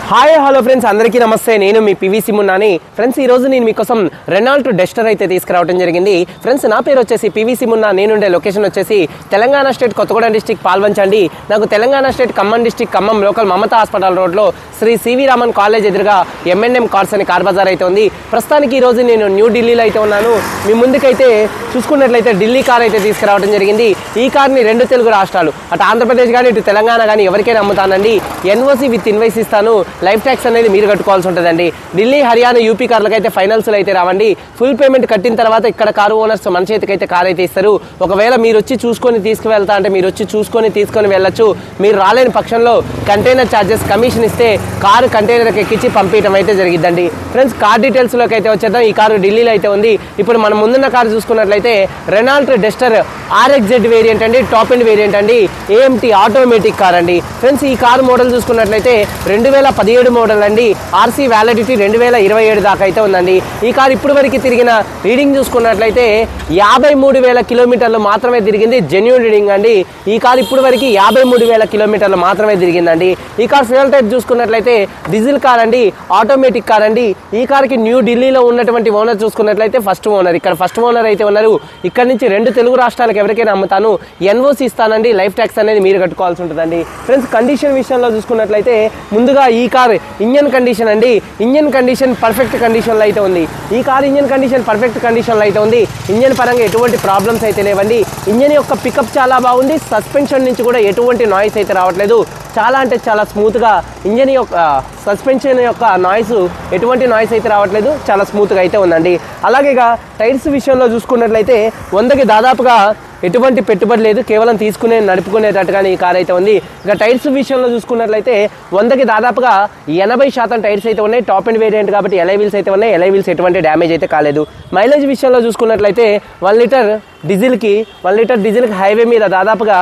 Hi hello friends, అందరికీ నమస్తే. నేను మీ పివిసి మున్నాని. ఫ్రెండ్స్, ఈరోజు నేను మీకోసం రెనాల్ట్ డస్టర్ అయితే తీసుకురావడం జరిగింది. ఫ్రెండ్స్, నా పేరు వచ్చేసి పివిసి మున్నా. నేనుండే లొకేషన్ వచ్చేసి తెలంగాణ స్టేట్ కొత్తగూడెం డిస్టిక్ పాల్వంచండి. నాకు Telangana state Khammam district Khammam local Mamata hospital రోడ్లో శ్రీ సివి రామన్ కాలేజ్ ఎదురుగా M&M కార్స్ అనే కార్ బజార్ అయితే ఉంది. ప్రస్తుతానికి ఈరోజు నేను న్యూఢిల్లీలో అయితే ఉన్నాను. మీ ముందుకైతే చూసుకున్నట్లయితే ఢిల్లీ కార్ అయితే తీసుకురావడం జరిగింది. ఈ కార్ని 2 తెలుగు రాష్ట్రాలు, అటు ఆంధ్రప్రదేశ్ కానీ ఇటు తెలంగాణ కానీ ఎవరికైనా అమ్ముతానండి. NOC విత్ ఇన్వాయిస్ ఇస్తాను. లైఫ్ ట్యాక్స్ అనేది మీరు కట్టుకోవాల్సి ఉంటుందండి. ఢిల్లీ, హర్యానా, యూపీ కార్లకు అయితే ఫైనల్స్లో అయితే రావండి. ఫుల్ పేమెంట్ కట్టిన తర్వాత ఇక్కడ కారు ఓనర్స్ మన చేతికి అయితే కార్ అయితే ఇస్తారు. ఒకవేళ మీరు వచ్చి చూసుకొని తీసుకువెళ్తా అంటే మీరు వచ్చి చూసుకొని తీసుకొని వెళ్ళొచ్చు. మీరు రాలేని పక్షంలో కంటైనర్ ఛార్జెస్ కమిషన్ ఇస్తే కారు కంటైనర్కి ఎక్కించి పంపించడం అయితే జరిగిద్దండి. ఫ్రెండ్స్, కార్ డీటెయిల్స్లోకి అయితే వచ్చేద్దాం. ఈ కారు ఢిల్లీలో అయితే ఉంది. ఇప్పుడు మనం ముందున్న కారు చూసుకున్నట్లయితే రెనాల్ట్ డస్టర్ RXZ వేరియంట్ అండి. టాప్ ఎండ్ వేరియంట్ అండి. AMT ఆటోమేటిక్ కార్ అండి. ఫ్రెండ్స్, ఈ కారు మోడల్ చూసుకున్నట్లయితే 2017 మోడల్ అండి. RC వ్యాలిడిటీ 2027 దాకా అయితే ఉందండి. ఈ కారు ఇప్పుడు వరకు తిరిగిన రీడింగ్ చూసుకున్నట్లయితే 53,000 కిలోమీటర్లు మాత్రమే తిరిగింది. జెన్యూన్ రీడింగ్ అండి. ఈ కారు ఇప్పుడు వరకు 53,000 కిలోమీటర్లు మాత్రమే తిరిగిందండి. ఈ కార్ ఫ్యూయల్ టైప్ చూసుకున్నట్లయితే డీజిల్ కార్ అండి. ఆటోమేటిక్ కార్ అండి. ఈ కార్కి న్యూ ఢిల్లీలో ఉన్నటువంటి ఓనర్ చూసుకున్నట్లయితే ఫస్ట్ ఓనర్, ఇక్కడ ఫస్ట్ ఓనర్ అయితే ఉన్నారు. ఇక్కడ నుంచి 2 తెలుగు రాష్ట్రాలకు ఎవరికైనా అమ్ముతాను. NOC ఇస్తానండి. లైఫ్ ట్యాక్స్ అనేది మీరు కట్టుకోవాల్సి ఉంటుందండి. ఫ్రెండ్స్, కండిషన్ విషయంలో చూసుకున్నట్లయితే ముందుగా ఈ కార్ ఇంజన్ కండిషన్ అండి. ఇంజన్ కండిషన్ పర్ఫెక్ట్ కండిషన్లో అయితే ఉంది. ఈ కార్ ఇంజన్ కండిషన్ పర్ఫెక్ట్ కండిషన్లో అయితే ఉంది. ఇంజన్ పరంగా ఎటువంటి ప్రాబ్లమ్స్ అయితే లేవండి. ఇంజన్ యొక్క పికప్ చాలా బాగుంది. సస్పెన్షన్ నుంచి కూడా ఎటువంటి నాయిస్ అయితే రావట్లేదు. చాలా అంటే చాలా స్మూత్గా ఇంజన్ యొక్క సస్పెన్షన్ యొక్క నాయిస్, ఎటువంటి నాయిస్ అయితే రావట్లేదు. చాలా స్మూత్గా అయితే ఉందండి. అలాగే ఇక టైర్స్ విషయంలో చూసుకున్నట్లయితే 100కి దాదాపుగా ఎటువంటి పెట్టుబడి లేదు. కేవలం నడుపుకునేటట్టుగానే ఈ కార్ అయితే ఉంది. ఇక టైర్స్ విషయంలో చూసుకున్నట్లయితే 100కి దాదాపుగా 80% టైర్స్ అయితే ఉన్నాయి. టాప్ అండ్ వేరియంట్ కాబట్టి LI వీల్స్ అయితే ఉన్నాయి. LI వీల్స్ ఎటువంటి డ్యామేజ్ అయితే కాలేదు. మైలేజ్ విషయంలో చూసుకున్నట్లయితే 1 లీటర్ డీజిల్కి హైవే మీద దాదాపుగా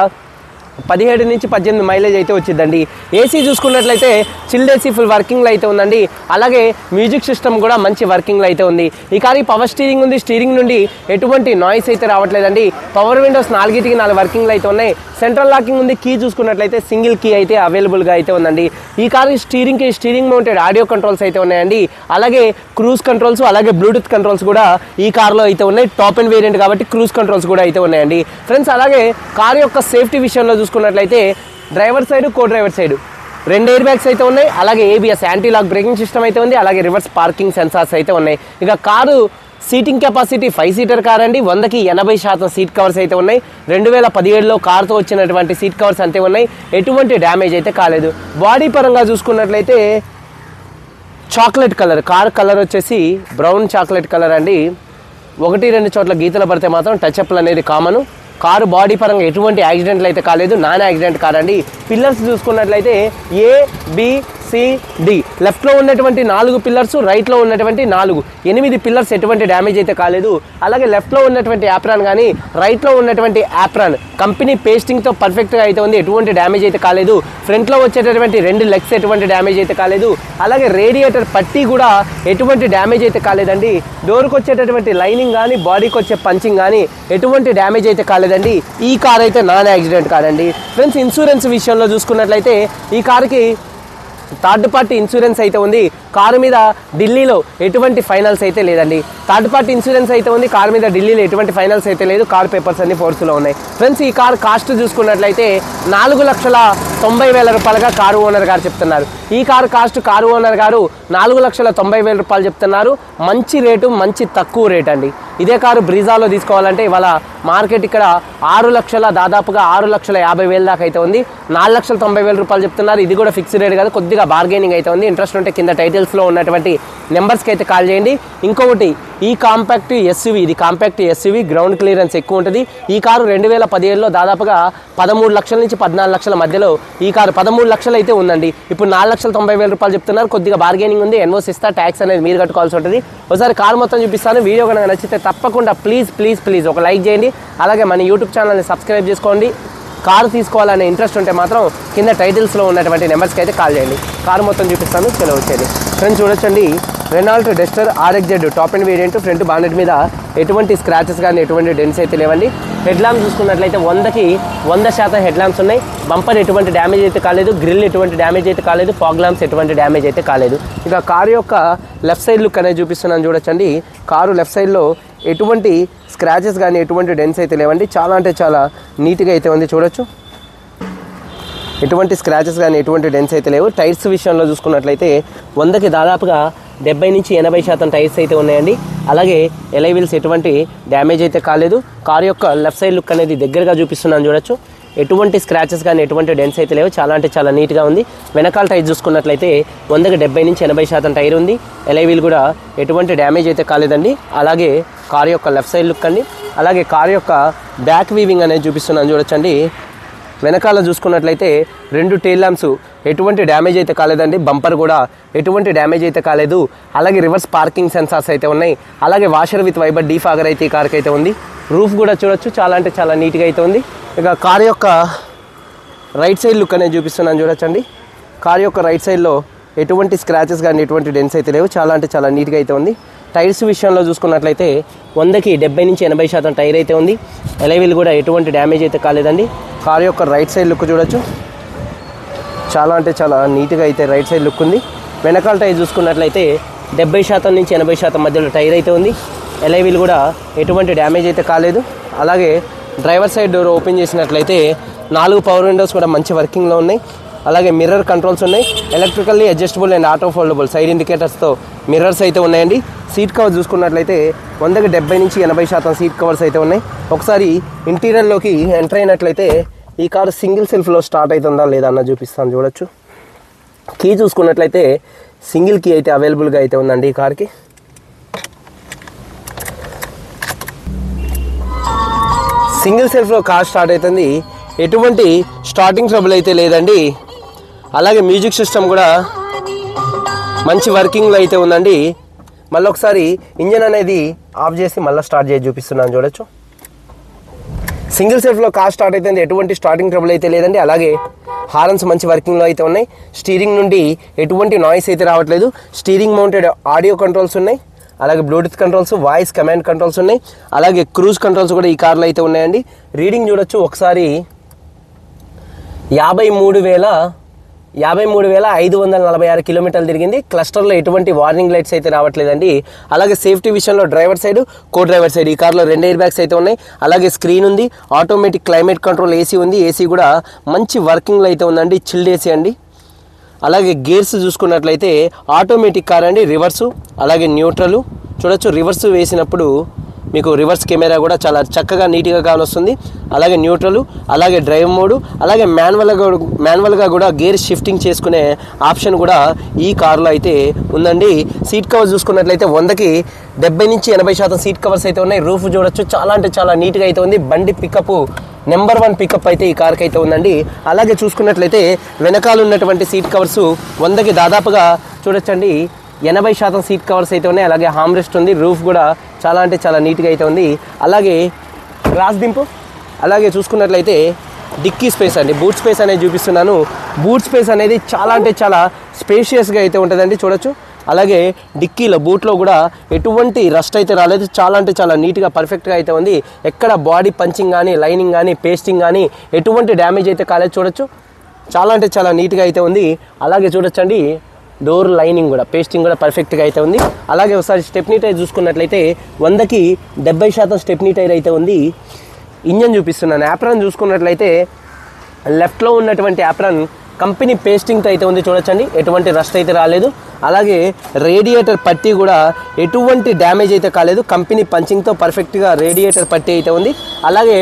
17 నుంచి 18 మైలేజ్ అయితే వచ్చిందండి. ఏసీ చూసుకున్నట్లయితే చిల్డ్ ఏసీ ఫుల్ వర్కింగ్లో అయితే ఉందండి. అలాగే మ్యూజిక్ సిస్టమ్ కూడా మంచి వర్కింగ్లో అయితే ఉంది. ఈ కారు పవర్ స్టీరింగ్ ఉంది. స్టీరింగ్ నుండి ఎటువంటి నాయిస్ అయితే రావట్లేదండి. పవర్ విండోస్ 4 వర్కింగ్లో అయితే ఉన్నాయి. సెంట్రల్ లాకింగ్ ఉంది. కీ చూసుకున్నట్లయితే సింగిల్ కీ అయితే అవైలబుల్గా అయితే ఉందండి. ఈ car steering mounted audio controls అయితే ఉన్నాయండి. అలాగే క్రూజ్ కంట్రోల్స్, అలాగే బ్లూటూత్ కంట్రోల్స్ కూడా ఈ కార్లో అయితే ఉన్నాయి. టాప్ అండ్ వేరియంట్ కాబట్టి క్రూజ్ కంట్రోల్స్ కూడా అయితే ఉన్నాయండి. ఫ్రెండ్స్, అలాగే కారు యొక్క సేఫ్టీ విషయంలో చూసుకున్నట్లయితే driver side, co driver side 2 air bags అయితే ఉన్నాయి. అలాగే ABS anti lock braking system అయితే ఉంది. అలాగే రివర్స్ పార్కింగ్ సెన్సార్స్ అయితే ఉన్నాయి. ఇక car seating capacity 5 seater car అండి. 100కి 80% సీట్ కవర్స్ అయితే ఉన్నాయి. 2017లో కార్తో వచ్చినటువంటి సీట్ కవర్స్ అంతే ఉన్నాయి. ఎటువంటి డ్యామేజ్ అయితే కాలేదు. బాడీ పరంగా చూసుకున్నట్లయితే చాక్లెట్ కలర్, కార్ కలర్ వచ్చేసి బ్రౌన్ చాక్లెట్ కలర్ అండి. 1-2 చోట్ల గీతలు పడితే మాత్రం టచ్అప్లు అనేది కామను. కారు బాడీ పరంగా ఎటువంటి యాక్సిడెంట్లు అయితే కాలేదు. నాన్ యాక్సిడెంట్ కార్ అండి. పిల్లర్స్ చూసుకున్నట్లయితే ABCD, లెఫ్ట్లో ఉన్నటువంటి 4 పిల్లర్స్, రైట్లో ఉన్నటువంటి 8 పిల్లర్స్ ఎటువంటి డ్యామేజ్ అయితే కాలేదు. అలాగే లెఫ్ట్లో ఉన్నటువంటి యాప్రాన్ కానీ రైట్లో ఉన్నటువంటి యాప్రాన్ కంపెనీ పేస్టింగ్తో పర్ఫెక్ట్గా అయితే ఉంది. ఎటువంటి డ్యామేజ్ అయితే కాలేదు. ఫ్రంట్లో వచ్చేటటువంటి 2 లెగ్స్ ఎటువంటి డ్యామేజ్ అయితే కాలేదు. అలాగే రేడియేటర్ పట్టీ కూడా ఎటువంటి డ్యామేజ్ అయితే కాలేదండి. డోర్కి వచ్చేటటువంటి లైనింగ్ కానీ బాడీకి వచ్చే పంచింగ్ కానీ ఎటువంటి డ్యామేజ్ అయితే కాలేదండి. ఈ కార్ అయితే నాన్ యాక్సిడెంట్ కాదండి. ఫ్రెండ్స్, ఇన్సూరెన్స్ విషయంలో చూసుకున్నట్లయితే ఈ కారుకి థర్డ్ పార్టీ ఇన్సూరెన్స్ అయితే ఉంది. కారు మీద ఢిల్లీలో ఎటువంటి ఫైనల్స్ అయితే లేదండి. థర్డ్ పార్టీ ఇన్సూరెన్స్ అయితే ఉంది. కారు మీద ఢిల్లీలో ఎటువంటి ఫైనల్స్ అయితే లేదు. కార్ పేపర్స్ అన్ని ఫోర్స్లో ఉన్నాయి. ఫ్రెండ్స్, ఈ కార్ కాస్ట్ చూసుకున్నట్లయితే 4,90,000 రూపాయలుగా కారు ఓనర్ గారు చెప్తున్నారు. ఈ కారు కాస్ట్ కారు ఓనర్ గారు 4,90,000 రూపాయలు చెప్తున్నారు. మంచి రేటు, మంచి తక్కువ రేట్ అండి. ఇదే కారు బ్రీజాలో తీసుకోవాలంటే ఇవాళ మార్కెట్ ఇక్కడ 6 లక్షల, దాదాపుగా 6,50,000 దాకా అయితే ఉంది. 4,90,000 రూపాయలు చెప్తున్నారు. ఇది కూడా ఫిక్స్డ్ రేట్ కాదు, కొద్దిగా బార్గెనింగ్ అయితే ఉంది. ఇంట్రెస్ట్ ఉంటే కింద టైటిల్స్లో ఉన్నటువంటి నెంబర్స్కి అయితే కాల్ చేయండి. ఇంకొకటి, ఈ కాంపాక్ట్ SUV, ఇది కాంపాక్ట్ SUV, గ్రౌండ్ క్లియరెన్స్ ఎక్కువ ఉంటుంది. ఈ కారు 2017లో దాదాపుగా 13 లక్షల నుంచి 14 లక్షల మధ్యలో ఈ కారు 13 లక్షలు అయితే ఉందండి. ఇప్పుడు 4,90,000 రూపాయలు చెప్తున్నారు. కొద్దిగా బార్గెనింగ్ ఉంది. NOC ఇస్తా, ట్యాక్స్ అనేది మీరు కట్టుకోవాల్సి ఉంటుంది. ఒకసారి కారు మొత్తం చూపిస్తాను. వీడియో కనుక నచ్చితే తప్పకుండా ప్లీజ్ ఒక లైక్ చేయండి. అలాగే మన యూట్యూబ్ ఛానల్ని సబ్స్క్రైబ్ చేసుకోండి. కారు తీసుకోవాలనే ఇంట్రెస్ట్ ఉంటే మాత్రం కింద టైటిల్స్లో ఉన్నటువంటి నెంబర్స్కి అయితే కాల్ చేయండి. కారు మొత్తం చూపిస్తాను, వచ్చేది. ఫ్రెండ్స్, చూడొచ్చండి, Renault Duster RXZ top and variant. Front bonnet మీద ఎటువంటి స్క్రాచెస్ కానీ ఎటువంటి డెన్స్ అయితే లేవండి. హెడ్ ల్యాంప్ చూసుకున్నట్లయితే 100కి 100% హెడ్ ల్యాంప్స్ ఉన్నాయి. బంపర్ ఎటువంటి డ్యామేజ్ అయితే కాలేదు, గ్రిల్ ఎటువంటి డ్యామేజ్ అయితే కాలేదు, ఫాగ్ ల్యాంప్స్ ఎటువంటి డ్యామేజ్ అయితే కాలేదు. ఇక కారు యొక్క లెఫ్ట్ సైడ్ లుక్ అనేది చూపిస్తున్నాను చూడొచ్చండి. కారు లెఫ్ట్ సైడ్లో ఎటువంటి స్క్రాచెస్ కానీ ఎటువంటి డెన్స్ అయితే లేవండి. చాలా అంటే చాలా నీట్గా అయితే ఉంది చూడొచ్చు. ఎటువంటి స్క్రాచెస్ కానీ ఎటువంటి డెన్స్ అయితే లేవు. టైర్స్ విషయంలో చూసుకున్నట్లయితే 100కి దాదాపుగా 70 నుంచి 80% టైర్స్ అయితే ఉన్నాయండి. అలాగే ఎలై వీల్స్ ఎటువంటి డ్యామేజ్ అయితే కాలేదు. కారు యొక్క లెఫ్ట్ సైడ్ లుక్ అనేది దగ్గరగా చూపిస్తున్నాను చూడొచ్చు. ఎటువంటి స్క్రాచెస్ కానీ ఎటువంటి డెన్స్ అయితే లేవు. చాలా అంటే చాలా నీట్గా ఉంది. వెనకాల టైర్ చూసుకున్నట్లయితే 100కి 70 నుంచి 80% టైర్ ఉంది. ఎలై వీల్ కూడా ఎటువంటి డ్యామేజ్ అయితే కాలేదండి. అలాగే కారు యొక్క లెఫ్ట్ సైడ్ లుక్ అండి. అలాగే కారు యొక్క బ్యాక్ వీవింగ్ అనేది చూపిస్తున్నాను చూడొచ్చండి. వెనకాల చూసుకున్నట్లయితే 2 టెయిల్ ల్యాంప్స్ ఎటువంటి డ్యామేజ్ అయితే కాలేదండి. బంపర్ కూడా ఎటువంటి డ్యామేజ్ అయితే కాలేదు. అలాగే రివర్స్ పార్కింగ్ సెన్సార్స్ అయితే ఉన్నాయి. అలాగే వాషర్ విత్ వైబర్ డీఫాగర్ అయితే ఈ కార్కి అయితే ఉంది. రూఫ్ కూడా చూడొచ్చు, చాలా అంటే చాలా నీట్గా అయితే ఉంది. ఇక కారు యొక్క రైట్ సైడ్ లుక్ అనేది చూపిస్తున్నాను చూడొచ్చండి. కారు యొక్క రైట్ సైడ్లో ఎటువంటి స్క్రాచెస్ కానీ ఎటువంటి డెన్స్ అయితే లేవు. చాలా అంటే చాలా నీట్గా అయితే ఉంది. టైర్స్ విషయంలో చూసుకున్నట్లయితే 100కి 70 నుంచి 80% టైర్ అయితే ఉంది. ఎలై వీల్ కూడా ఎటువంటి డ్యామేజ్ అయితే కాలేదండి. కారు యొక్క రైట్ సైడ్ లుక్ చూడొచ్చు, చాలా అంటే చాలా నీట్గా అయితే రైట్ సైడ్ లుక్ ఉంది. వెనకాల టైర్ చూసుకున్నట్లయితే 70% నుంచి 80% మధ్యలో టైర్ అయితే ఉంది. ఎలై వీల్ కూడా ఎటువంటి డ్యామేజ్ అయితే కాలేదు. అలాగే డ్రైవర్ సైడ్ డోర్ ఓపెన్ చేసినట్లయితే 4 పవర్ విండోస్ కూడా మంచి వర్కింగ్లో ఉన్నాయి. అలాగే మిర్రర్ కంట్రోల్స్ ఉన్నాయి. Electrically adjustable and auto foldable side ఇండికేటర్స్తో మిర్రర్స్ అయితే ఉన్నాయండి. సీట్ కవర్ చూసుకున్నట్లయితే 100కి 70 నుంచి 80% సీట్ కవర్స్ అయితే ఉన్నాయి. ఒకసారి ఇంటీరియర్లోకి ఎంటర్ అయినట్లయితే ఈ కారు సింగిల్ సెల్ఫ్లో స్టార్ట్ అవుతుందా లేదా అన్న చూపిస్తాను చూడొచ్చు. కీ చూసుకున్నట్లయితే సింగిల్ కీ అయితే అవైలబుల్గా అయితే ఉందండి ఈ కార్కి. సింగిల్ సెల్ఫ్లో కార్ స్టార్ట్ అవుతుంది. ఎటువంటి స్టార్టింగ్ ట్రబుల్ అయితే లేదండి. అలాగే మ్యూజిక్ సిస్టమ్ కూడా మంచి వర్కింగ్లో అయితే ఉందండి. మళ్ళీ ఒకసారి ఇంజన్ అనేది ఆఫ్ చేసి మళ్ళీ స్టార్ట్ చేసి చూపిస్తున్నాను చూడొచ్చు. సింగిల్ సెల్ఫ్లో కార్ స్టార్ట్ అవుతుంది. ఎటువంటి స్టార్టింగ్ ట్రబుల్ అయితే లేదండి. అలాగే హారన్స్ మంచి వర్కింగ్లో అయితే ఉన్నాయి. స్టీరింగ్ నుండి ఎటువంటి నాయిస్ అయితే రావట్లేదు. స్టీరింగ్ మౌంటెడ్ ఆడియో కంట్రోల్స్ ఉన్నాయి. అలాగే Bluetooth controls, voice command controls ఉన్నాయి. అలాగే క్రూజ్ కంట్రోల్స్ కూడా ఈ కార్లో అయితే ఉన్నాయండి. రీడింగ్ చూడొచ్చు ఒకసారి 53,546 కిలోమీటర్లు తిరిగింది. క్లస్టర్లో ఎటువంటి వార్నింగ్ లైట్స్ అయితే రావట్లేదండి. అలాగే సేఫ్టీ విషయంలో driver side, co driver side ఈ కార్లో 2 ఎయిర్ బ్యాగ్స్ అయితే ఉన్నాయి. అలాగే స్క్రీన్ ఉంది. ఆటోమేటిక్ క్లైమేట్ కంట్రోల్ ఏసీ ఉంది. ఏసీ కూడా మంచి వర్కింగ్లో అయితే ఉందండి. చిల్డ్ ఏసీ అండి. అలాగే గేర్స్ చూసుకున్నట్లయితే ఆటోమేటిక్ కార్ అండి. రివర్సు అలాగే న్యూట్రల్ చూడొచ్చు. రివర్స్ వేసినప్పుడు మీకు రివర్స్ కెమెరా కూడా చాలా చక్కగా నీట్గా కానొస్తుంది. అలాగే న్యూట్రల్, అలాగే డ్రైవ్ మోడ్, అలాగే మాన్యువల్గా కూడా గేర్ షిఫ్టింగ్ చేసుకునే ఆప్షన్ కూడా ఈ కార్లో అయితే ఉందండి. సీట్ కవర్స్ చూసుకున్నట్లయితే 100కి 70 నుంచి 80% సీట్ కవర్స్ అయితే ఉన్నాయి. రూఫ్ చూడొచ్చు, చాలా అంటే చాలా నీట్గా అయితే ఉంది. బండి పికప్ నెంబర్ 1 పికప్ అయితే ఈ కార్కి అయితే ఉందండి. అలాగే చూసుకున్నట్లయితే వెనకాల ఉన్నటువంటి సీట్ కవర్స్ 100కి దాదాపుగా చూడొచ్చండి 80% సీట్ కవర్స్ అయితే ఉన్నాయి. అలాగే హామ్ రెస్ట్ ఉంది. రూఫ్ కూడా చాలా అంటే చాలా నీట్గా అయితే ఉంది. అలాగే గ్లాస్ దింపు, అలాగే చూసుకున్నట్లయితే డిక్కీ స్పేస్ అండి, బూట్ స్పేస్ అనేది చూపిస్తున్నాను. బూట్ స్పేస్ అనేది చాలా అంటే చాలా స్పేషియస్గా అయితే ఉంటుందండి చూడొచ్చు. అలాగే డిక్కీలో బూట్లో కూడా ఎటువంటి రస్ట్ అయితే రాలేదు. చాలా అంటే చాలా నీట్గా పర్ఫెక్ట్గా అయితే ఉంది. ఎక్కడ బాడీ పంచింగ్ కానీ, లైనింగ్ కానీ, పేస్టింగ్ కానీ ఎటువంటి డ్యామేజ్ అయితే కాలేదు చూడొచ్చు. చాలా అంటే చాలా నీట్గా అయితే ఉంది. అలాగే చూడొచ్చండి డోర్ లైనింగ్ కూడా, పేస్టింగ్ కూడా పర్ఫెక్ట్గా అయితే ఉంది. అలాగే ఒకసారి స్టెప్నీ టైర్ చూసుకున్నట్లయితే 100కి 70% స్టెప్నీ టైర్ అయితే ఉంది. ఇంజన్ చూపిస్తున్నాను. యాప్రాన్ చూసుకున్నట్లయితే లెఫ్ట్లో ఉన్నటువంటి యాప్రాన్ కంపెనీ పేస్టింగ్తో అయితే ఉంది చూడొచ్చండి. ఎటువంటి రస్ట్ అయితే రాలేదు. అలాగే రేడియేటర్ పట్టీ కూడా ఎటువంటి డ్యామేజ్ అయితే కాలేదు. కంపెనీ పంచింగ్తో పర్ఫెక్ట్గా రేడియేటర్ పట్టీ అయితే ఉంది. అలాగే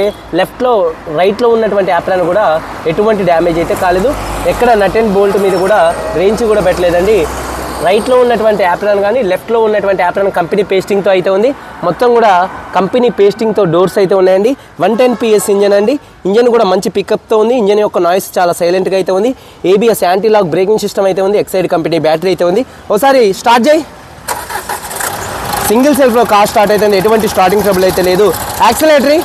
రైట్లో ఉన్నటువంటి యాప్రాన్ కూడా ఎటువంటి డ్యామేజ్ అయితే కాలేదు. ఎక్కడ నట్ అండ్ బోల్ట్ మీద కూడా రేంజ్ కూడా పెట్టలేదండి. రైట్లో ఉన్నటువంటి యాప్రాన్ కానీ లెఫ్ట్లో ఉన్నటువంటి యాప్రాన్ కంపెనీ పేస్టింగ్తో అయితే ఉంది. మొత్తం కూడా కంపెనీ పేస్టింగ్తో డోర్స్ అయితే ఉన్నాయండి. 110 PS ఇంజన్ అండి. ఇంజన్ కూడా మంచి పికప్తో ఉంది. ఇంజన్ యొక్క నాయిస్ చాలా సైలెంట్గా అయితే ఉంది. ABS anti lock braking system అయితే ఉంది. ఎక్సైడ్ కంపెనీ బ్యాటరీ అయితే ఉంది. ఒకసారి స్టార్ట్ చేయి. సింగిల్ సెల్ఫ్లో కార్ స్టార్ట్ అయితే ఎటువంటి స్టార్టింగ్ ట్రబుల్ అయితే లేదు. యాక్సిలరేటరీ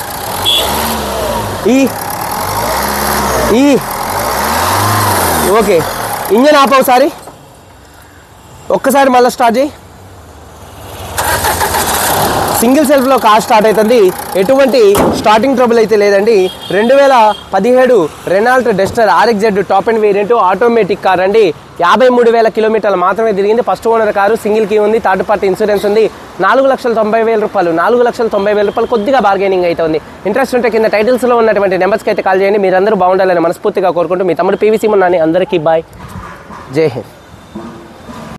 ఓకే. ఇంజన్ ఆప్ ఒకసారి ఒక్కసారి మళ్ళీ స్టార్ట్ చేయి. సింగిల్ సెల్ఫ్లో కార్ స్టార్ట్ అవుతుంది, ఎటువంటి స్టార్టింగ్ ట్రబుల్ అయితే లేదండి. 2017 Renault Duster RXZ top and variant automatic car అండి. 53,000 కిలోమీటర్లు మాత్రమే తిరిగింది. First owner car, single key ఉంది, థర్డ్ పార్టీ ఇన్సూరెన్స్ ఉంది. 4,90,000 రూపాయలు, 4,90,000 రూపాయలు కొద్దిగా బార్గెనింగ్ అయితే ఉంది. ఇంట్రెస్ట్ ఉంటే కింద టైటిల్స్లో ఉన్నటువంటి నెంబర్స్కి అయితే కాల్ చేయండి. మీరందరూ బాగుండాలని మనస్ఫూర్తిగా కోరుకుంటూ మీ తమ్ముడు PVC మున్నాని. అందరికీ బాయ్, జై హింద్.